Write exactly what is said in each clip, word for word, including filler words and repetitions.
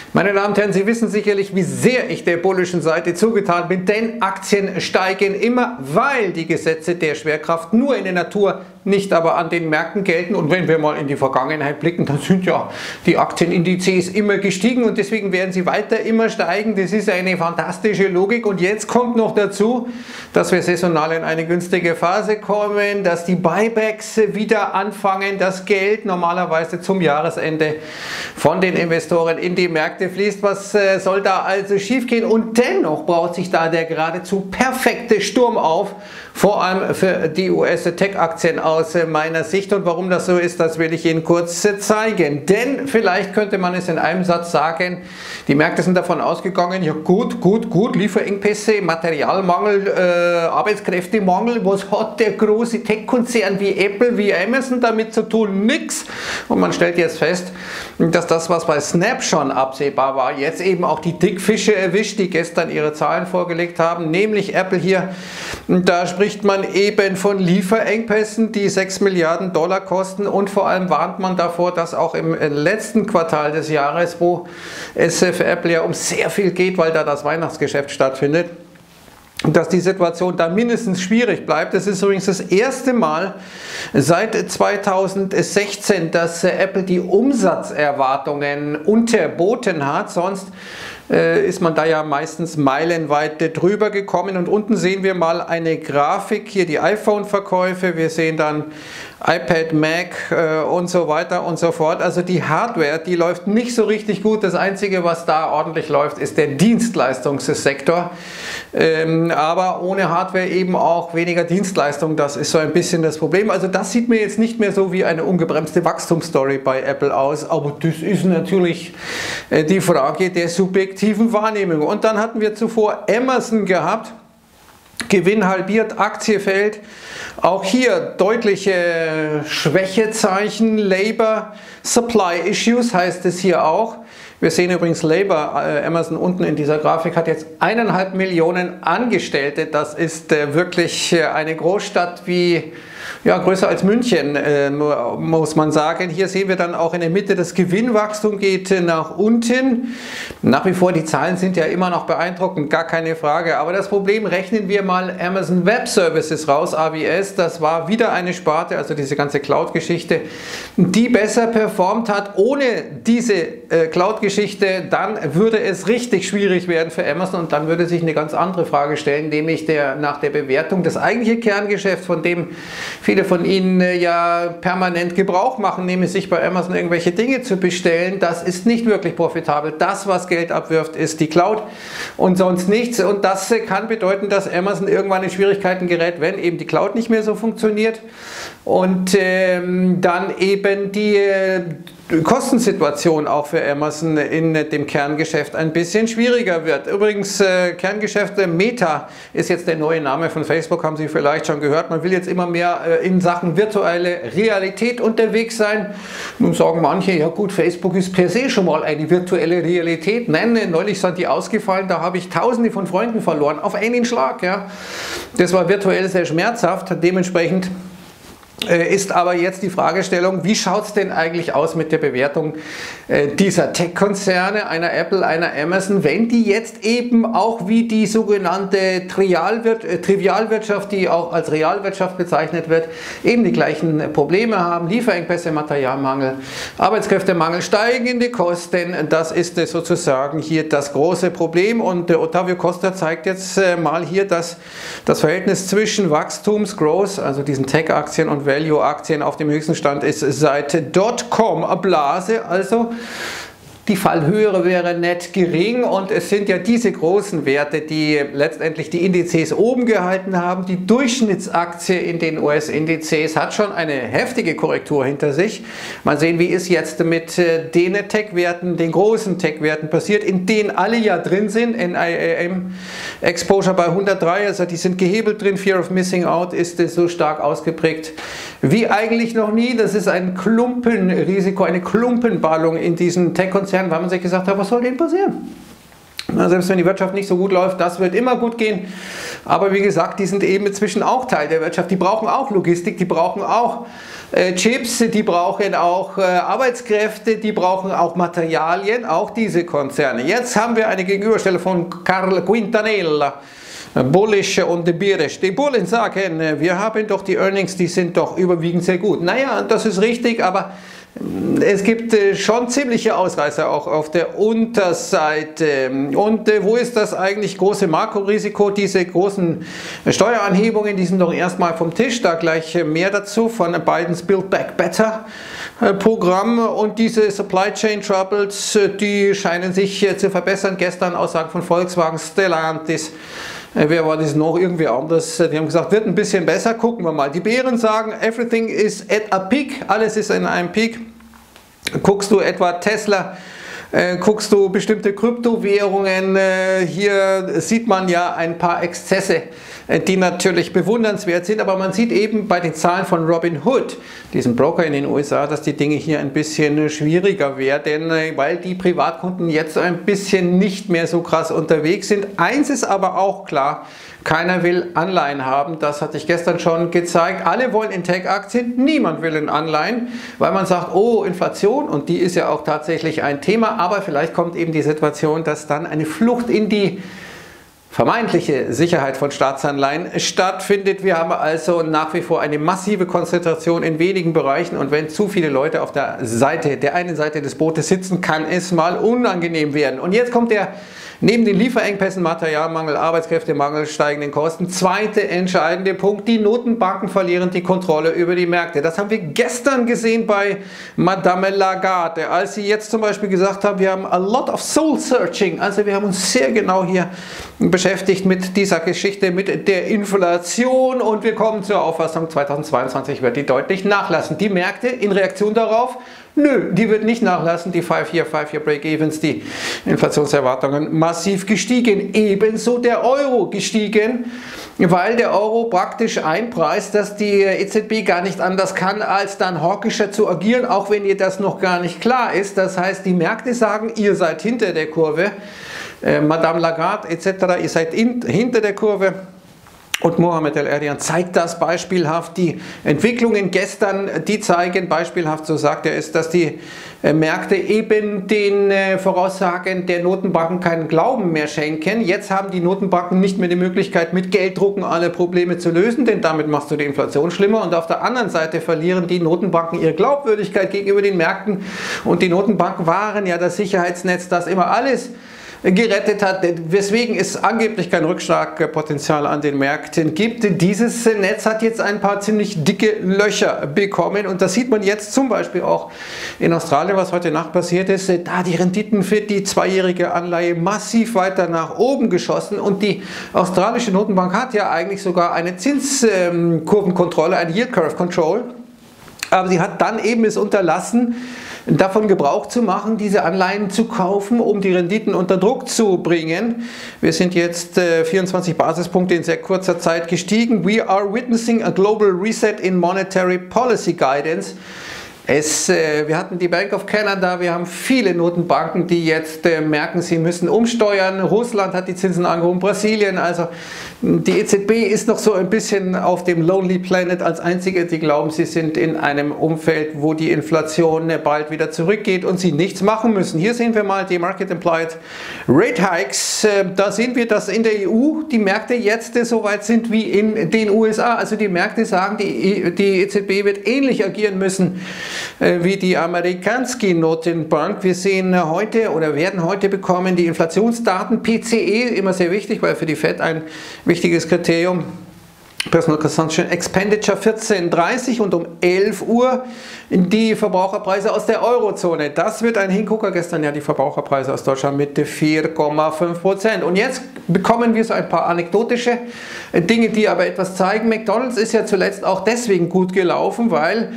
Meine Damen und Herren, Sie wissen sicherlich, wie sehr ich der bullischen Seite zugetan bin, denn Aktien steigen immer, weil die Gesetze der Schwerkraft nur in der Natur, nicht aber an den Märkten gelten. Und wenn wir mal in die Vergangenheit blicken, dann sind ja die Aktienindizes immer gestiegen und deswegen werden sie weiter immer steigen. Das ist eine fantastische Logik. Und jetzt kommt noch dazu, dass wir saisonal in eine günstige Phase kommen, dass die Buybacks wieder anfangen, das Geld normalerweise zum Jahresende von den Investoren in die Märkte fließt. Was äh, soll da also schiefgehen? Und dennoch braucht sich da der geradezu perfekte Sturm auf, vor allem für die U S-Tech-Aktien aus meiner Sicht. Und warum das so ist, das will ich Ihnen kurz zeigen. Denn vielleicht könnte man es in einem Satz sagen, die Märkte sind davon ausgegangen, ja gut, gut, gut, Lieferengpässe, Materialmangel, äh, Arbeitskräftemangel, was hat der große Tech-Konzern wie Apple, wie Amazon damit zu tun? Nix. Und man stellt jetzt fest, dass das, was bei Snap schon absehbar war, jetzt eben auch die Dickfische erwischt, die gestern ihre Zahlen vorgelegt haben, nämlich Apple hier. Da spricht man eben von Lieferengpässen, die sechs Milliarden Dollar kosten, und vor allem warnt man davor, dass auch im letzten Quartal des Jahres, wo es für Apple ja um sehr viel geht, weil da das Weihnachtsgeschäft stattfindet, dass die Situation da mindestens schwierig bleibt. Das ist übrigens das erste Mal seit zweitausendsechzehn, dass Apple die Umsatzerwartungen unterboten hat. Sonst äh, ist man da ja meistens meilenweit drüber gekommen. Und unten sehen wir mal eine Grafik, hier die iPhone-Verkäufe. Wir sehen dann iPad, Mac äh, und so weiter und so fort. Also die Hardware, die läuft nicht so richtig gut. Das Einzige, was da ordentlich läuft, ist der Dienstleistungssektor. Ähm, aber ohne Hardware eben auch weniger Dienstleistung. Das ist so ein bisschen das Problem. Also das sieht mir jetzt nicht mehr so wie eine ungebremste Wachstumsstory bei Apple aus. Aber das ist natürlich äh, die Frage der subjektiven Wahrnehmung. Und dann hatten wir zuvor Amazon gehabt. Gewinn halbiert, Aktie fällt. Auch hier deutliche Schwächezeichen. Labor Supply Issues heißt es hier auch. Wir sehen übrigens Labor, äh, Amazon unten in dieser Grafik hat jetzt eineinhalb Millionen Angestellte. Das ist äh, wirklich äh, eine Großstadt wie, ja, größer als München, äh, muss man sagen. Hier sehen wir dann auch in der Mitte, das Gewinnwachstum geht äh, nach unten. Nach wie vor, die Zahlen sind ja immer noch beeindruckend, gar keine Frage. Aber das Problem, rechnen wir mal Amazon Web Services raus, A W S, das war wieder eine Sparte, also diese ganze Cloud-Geschichte, die besser performt hat. Ohne diese äh, Cloud-Geschichte, dann würde es richtig schwierig werden für Amazon und dann würde sich eine ganz andere Frage stellen, nämlich der, nach der Bewertung. Das eigentliche Kerngeschäft, von dem viele von Ihnen ja permanent Gebrauch machen, nämlich sich bei Amazon irgendwelche Dinge zu bestellen, das ist nicht wirklich profitabel. Das, was Geld abwirft, ist die Cloud und sonst nichts. Und das kann bedeuten, dass Amazon irgendwann in Schwierigkeiten gerät, wenn eben die Cloud nicht mehr so funktioniert und ähm, dann eben die äh, Kostensituation auch für Amazon in dem Kerngeschäft ein bisschen schwieriger wird. Übrigens, äh, Kerngeschäfte, Meta ist jetzt der neue Name von Facebook, haben Sie vielleicht schon gehört. Man will jetzt immer mehr äh, in Sachen virtuelle Realität unterwegs sein. Nun sagen manche, ja gut, Facebook ist per se schon mal eine virtuelle Realität. Nein, neulich sind die ausgefallen, da habe ich tausende von Freunden verloren, auf einen Schlag. Ja. Das war virtuell sehr schmerzhaft, dementsprechend ist aber jetzt die Fragestellung, wie schaut es denn eigentlich aus mit der Bewertung äh, dieser Tech-Konzerne, einer Apple, einer Amazon, wenn die jetzt eben auch wie die sogenannte Trialwir äh, Trivialwirtschaft, die auch als Realwirtschaft bezeichnet wird, eben die gleichen Probleme haben, Lieferengpässe, Materialmangel, Arbeitskräftemangel, steigende Kosten, das ist äh, sozusagen hier das große Problem. Und äh, Ottavio Costa zeigt jetzt äh, mal hier, dass das Verhältnis zwischen Wachstums, Growth, also diesen Tech-Aktien und Value-Aktien auf dem höchsten Stand ist seit Dotcom-Blase, also die Fallhöhe wäre nicht gering und es sind ja diese großen Werte, die letztendlich die Indizes oben gehalten haben. Die Durchschnittsaktie in den U S-Indizes hat schon eine heftige Korrektur hinter sich. Mal sehen, wie es jetzt mit den Tech-Werten, den großen Tech-Werten passiert, in denen alle ja drin sind. N I A M Exposure bei hundertdrei, also die sind gehebelt drin. Fear of Missing Out ist so stark ausgeprägt wie eigentlich noch nie. Das ist ein Klumpenrisiko, eine Klumpenballung in diesen Tech-Konzernen, weil man sich gesagt hat, was soll denn passieren? Selbst wenn die Wirtschaft nicht so gut läuft, das wird immer gut gehen. Aber wie gesagt, die sind eben inzwischen auch Teil der Wirtschaft. Die brauchen auch Logistik, die brauchen auch äh, Chips, die brauchen auch äh, Arbeitskräfte, die brauchen auch Materialien, auch diese Konzerne. Jetzt haben wir eine Gegenüberstellung von Carl Quintanilla. Bullish und bearish. Die Bullen sagen, wir haben doch die Earnings, die sind doch überwiegend sehr gut. Naja, das ist richtig, aber es gibt schon ziemliche Ausreißer auch auf der Unterseite. Und wo ist das eigentlich große Makrorisiko? Diese großen Steueranhebungen, die sind doch erstmal vom Tisch. Da gleich mehr dazu von Bidens Build Back Better Programm. Und diese Supply Chain Troubles, die scheinen sich zu verbessern. Gestern Aussagen von Volkswagen, Stellantis. Wer war das noch? Irgendwie anders. Die haben gesagt, wird ein bisschen besser, gucken wir mal. Die Bären sagen, everything is at a peak, alles ist in einem Peak. Guckst du etwa Tesla, äh, guckst du bestimmte Kryptowährungen, äh, hier sieht man ja ein paar Exzesse, äh, die natürlich bewundernswert sind, aber man sieht eben bei den Zahlen von Robinhood, diesem Broker in den U S A, dass die Dinge hier ein bisschen schwieriger werden, äh, weil die Privatkunden jetzt ein bisschen nicht mehr so krass unterwegs sind. Eins ist aber auch klar, keiner will Anleihen haben, das hatte ich gestern schon gezeigt. Alle wollen in Tech-Aktien, niemand will in Anleihen, weil man sagt, oh, Inflation, und die ist ja auch tatsächlich ein Thema, aber vielleicht kommt eben die Situation, dass dann eine Flucht in die vermeintliche Sicherheit von Staatsanleihen stattfindet. Wir haben also nach wie vor eine massive Konzentration in wenigen Bereichen, und wenn zu viele Leute auf der Seite, der einen Seite des Bootes sitzen, kann es mal unangenehm werden. Und jetzt kommt der neben den Lieferengpässen, Materialmangel, Arbeitskräftemangel, steigenden Kosten, zweite entscheidende Punkt: Die Notenbanken verlieren die Kontrolle über die Märkte. Das haben wir gestern gesehen bei Madame Lagarde, als sie jetzt zum Beispiel gesagt haben, wir haben a lot of soul searching, also wir haben uns sehr genau hier beschäftigt mit dieser Geschichte, mit der Inflation, und wir kommen zur Auffassung, zweitausendzweiundzwanzig wird die deutlich nachlassen. Die Märkte in Reaktion darauf, nö, die wird nicht nachlassen, die Five-Year, Five-Year Break-Evens, die Inflationserwartungen massiv gestiegen, ebenso der Euro gestiegen, weil der Euro praktisch einpreist, dass die E Z B gar nicht anders kann, als dann hawkischer zu agieren, auch wenn ihr das noch gar nicht klar ist. Das heißt, die Märkte sagen, ihr seid hinter der Kurve, äh, Madame Lagarde et cetera, ihr seid in, hinter der Kurve. Und Mohamed El-Erian zeigt das beispielhaft. Die Entwicklungen gestern, die zeigen beispielhaft, so sagt er es, dass die Märkte eben den Voraussagen der Notenbanken keinen Glauben mehr schenken. Jetzt haben die Notenbanken nicht mehr die Möglichkeit, mit Gelddrucken alle Probleme zu lösen, denn damit machst du die Inflation schlimmer. Und auf der anderen Seite verlieren die Notenbanken ihre Glaubwürdigkeit gegenüber den Märkten. Und die Notenbanken waren ja das Sicherheitsnetz, das immer alles gerettet hat, weswegen es angeblich kein Rückschlagpotenzial an den Märkten gibt. Dieses Netz hat jetzt ein paar ziemlich dicke Löcher bekommen, und das sieht man jetzt zum Beispiel auch in Australien, was heute Nacht passiert ist. Da die Renditen für die zweijährige Anleihe massiv weiter nach oben geschossen, und die australische Notenbank hat ja eigentlich sogar eine Zinskurvenkontrolle, eine Yield Curve Control, aber sie hat dann eben es unterlassen, davon Gebrauch zu machen, diese Anleihen zu kaufen, um die Renditen unter Druck zu bringen. Wir sind jetzt äh, vierundzwanzig Basispunkte in sehr kurzer Zeit gestiegen. We are witnessing a global reset in monetary policy guidance. Es, äh, wir hatten die Bank of Canada, wir haben viele Notenbanken, die jetzt äh, merken, sie müssen umsteuern. Russland hat die Zinsen angehoben, Brasilien, also die E Z B ist noch so ein bisschen auf dem Lonely Planet als einzige, die glauben, sie sind in einem Umfeld, wo die Inflation bald wieder zurückgeht und sie nichts machen müssen. Hier sehen wir mal die Market Implied Rate Hikes. Da sehen wir, dass in der E U die Märkte jetzt so weit sind wie in den U S A. Also die Märkte sagen, die, die E Z B wird ähnlich agieren müssen wie die amerikanische Notenbank. Wir sehen heute oder werden heute bekommen die Inflationsdaten, P C E, immer sehr wichtig, weil für die Fed ein wichtiges Kriterium, Personal Consumption Expenditure vierzehn Uhr dreißig, und um elf Uhr die Verbraucherpreise aus der Eurozone. Das wird ein Hingucker, gestern ja die Verbraucherpreise aus Deutschland mit vier Komma fünf Prozent. Und jetzt bekommen wir so ein paar anekdotische Dinge, die aber etwas zeigen. McDonald's ist ja zuletzt auch deswegen gut gelaufen, weil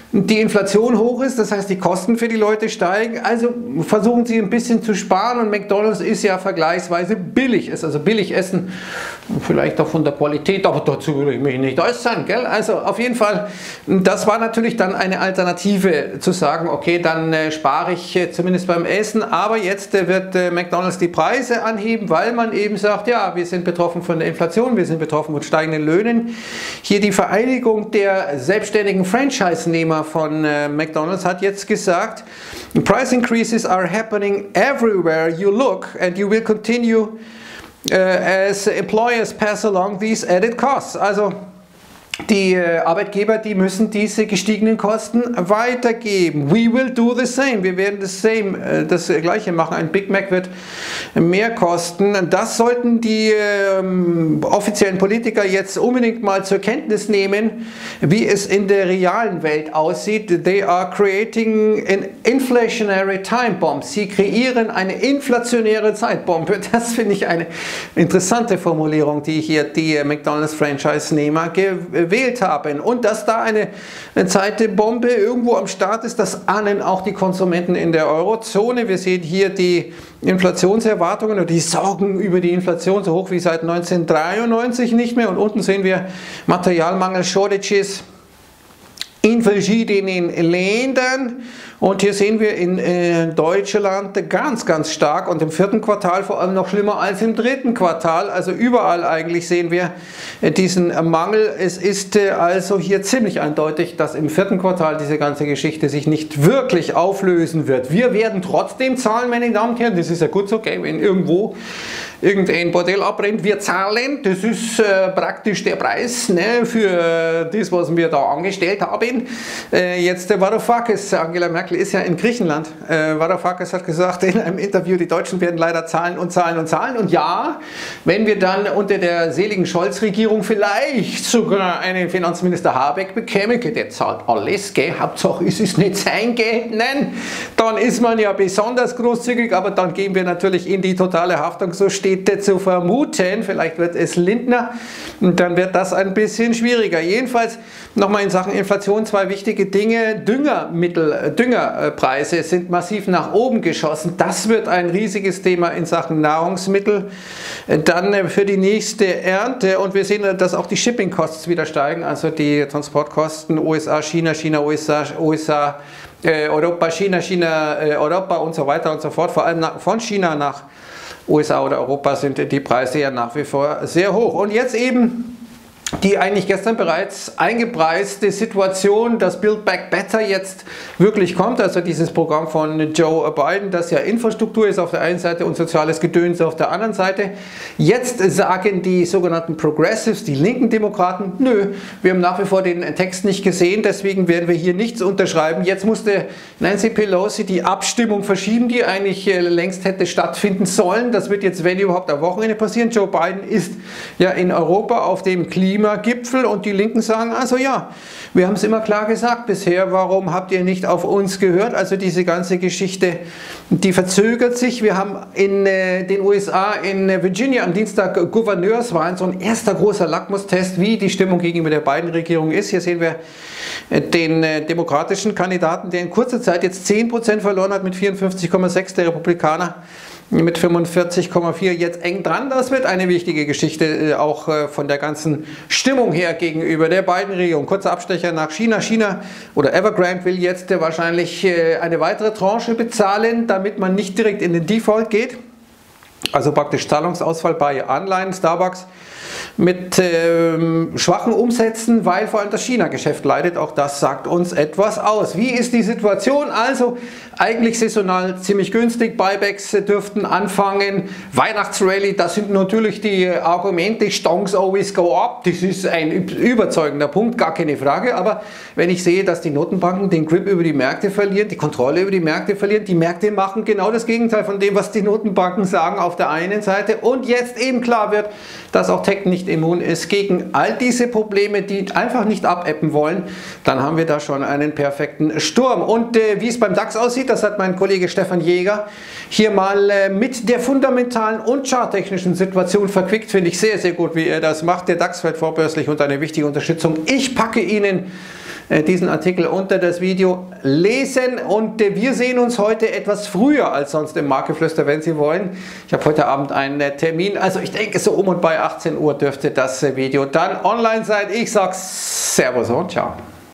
die Inflation hoch ist, das heißt die Kosten für die Leute steigen, also versuchen sie ein bisschen zu sparen und McDonald's ist ja vergleichsweise billig, ist also billig essen, vielleicht auch von der Qualität, aber dazu würde ich mich nicht äußern, gell? Also auf jeden Fall, das war natürlich dann eine Alternative zu sagen, okay, dann äh, spare ich äh, zumindest beim Essen, aber jetzt äh, wird äh, McDonald's die Preise anheben, weil man eben sagt, ja, wir sind betroffen von der Inflation, wir sind betroffen von steigenden Löhnen. Hier die Vereinigung der selbstständigen Franchise-Nehmer von äh, McDonald's hat jetzt gesagt, price increases are happening everywhere you look and you will continue uh, as employers pass along these added costs. Also die äh, Arbeitgeber, die müssen diese gestiegenen Kosten weitergeben. We will do the same. Wir werden das, same, äh, das Gleiche machen. Ein Big Mac wird mehr kosten. Das sollten die ähm, offiziellen Politiker jetzt unbedingt mal zur Kenntnis nehmen, wie es in der realen Welt aussieht. They are creating an inflationary time bomb. Sie kreieren eine inflationäre Zeitbombe. Das finde ich eine interessante Formulierung, die hier die McDonald's-Franchise-Nehmer gewählt haben. Und dass da eine, eine Zeitbombe irgendwo am Start ist, das ahnen auch die Konsumenten in der Eurozone. Wir sehen hier die Inflationserwartungen oder die Sorgen über die Inflation so hoch wie seit neunzehnhundertdreiundneunzig nicht mehr. Und unten sehen wir Materialmangel, Shortages in verschiedenen Ländern. Und hier sehen wir in äh, Deutschland ganz, ganz stark und im vierten Quartal vor allem noch schlimmer als im dritten Quartal. Also überall eigentlich sehen wir äh, diesen äh, Mangel. Es ist äh, also hier ziemlich eindeutig, dass im vierten Quartal diese ganze Geschichte sich nicht wirklich auflösen wird. Wir werden trotzdem zahlen, meine Damen und Herren. Das ist ja gut so, okay, wenn irgendwo irgendein Bordell abbrennt, wir zahlen. Das ist äh, praktisch der Preis, ne, für das, was wir da angestellt haben. Äh, jetzt der Varoufakis, Angela Merkel ist ja in Griechenland. Äh, Varoufakis hat gesagt in einem Interview, die Deutschen werden leider zahlen und zahlen und zahlen. Und ja, wenn wir dann unter der seligen Scholz-Regierung vielleicht sogar einen Finanzminister Habeck bekämen, der zahlt alles, gell? Hauptsache ist es nicht sein Geld, nein, dann ist man ja besonders großzügig, aber dann gehen wir natürlich in die totale Haftung, so steht zu vermuten, vielleicht wird es Lindner, und dann wird das ein bisschen schwieriger. Jedenfalls nochmal in Sachen Inflation zwei wichtige Dinge. Düngermittel, Düngerpreise sind massiv nach oben geschossen. Das wird ein riesiges Thema in Sachen Nahrungsmittel. Dann für die nächste Ernte, und wir sehen, dass auch die Shipping Costs wieder steigen, also die Transportkosten U S A, China, China, U S A, U S A, äh, Europa, China, China, äh, Europa und so weiter und so fort, vor allem nach, von China nach U S A oder Europa sind die Preise ja nach wie vor sehr hoch. Und jetzt eben die eigentlich gestern bereits eingepreiste Situation, dass Build Back Better jetzt wirklich kommt, also dieses Programm von Joe Biden, das ja Infrastruktur ist auf der einen Seite und soziales Gedöns auf der anderen Seite. Jetzt sagen die sogenannten Progressives, die linken Demokraten, nö, wir haben nach wie vor den Text nicht gesehen, deswegen werden wir hier nichts unterschreiben. Jetzt musste Nancy Pelosi die Abstimmung verschieben, die eigentlich längst hätte stattfinden sollen. Das wird jetzt, wenn überhaupt, am Wochenende passieren. Joe Biden ist ja in Europa auf dem Klima Gipfel und die Linken sagen, also ja, wir haben es immer klar gesagt bisher, warum habt ihr nicht auf uns gehört? Also diese ganze Geschichte, die verzögert sich. Wir haben in äh, den U S A, in Virginia am Dienstag Gouverneurswahlen, so ein erster großer Lackmustest, wie die Stimmung gegenüber der Biden-Regierung ist. Hier sehen wir äh, den äh, demokratischen Kandidaten, der in kurzer Zeit jetzt zehn Prozent verloren hat mit vierundfünfzig Komma sechs, der Republikaner mit fünfundvierzig Komma vier jetzt eng dran. Das wird eine wichtige Geschichte, auch von der ganzen Stimmung her gegenüber der beiden Regierungen. Kurzer Abstecher nach China. China oder Evergrande will jetzt wahrscheinlich eine weitere Tranche bezahlen, damit man nicht direkt in den Default geht. Also praktisch Zahlungsausfall bei Anleihen, Starbucks mit ähm, schwachen Umsätzen, weil vor allem das China-Geschäft leidet. Auch das sagt uns etwas aus. Wie ist die Situation? Also eigentlich saisonal ziemlich günstig. Buybacks dürften anfangen. Weihnachtsrally, das sind natürlich die Argumente. Stocks always go up. Das ist ein überzeugender Punkt, gar keine Frage. Aber wenn ich sehe, dass die Notenbanken den Grip über die Märkte verlieren, die Kontrolle über die Märkte verlieren, die Märkte machen genau das Gegenteil von dem, was die Notenbanken sagen auf der einen Seite. Und jetzt eben klar wird, dass auch Tech nicht immun ist gegen all diese Probleme, die einfach nicht abebben wollen, dann haben wir da schon einen perfekten Sturm. Und äh, wie es beim DAX aussieht, das hat mein Kollege Stefan Jäger hier mal äh, mit der fundamentalen und charttechnischen Situation verquickt. Finde ich sehr, sehr gut, wie er das macht. Der DAX fällt vorbörslich unter eine wichtige Unterstützung. Ich packe Ihnen diesen Artikel unter das Video lesen. Und wir sehen uns heute etwas früher als sonst im Marktgeflüster, wenn Sie wollen. Ich habe heute Abend einen Termin, also ich denke so um und bei achtzehn Uhr dürfte das Video dann online sein. Ich sage Servus und ciao.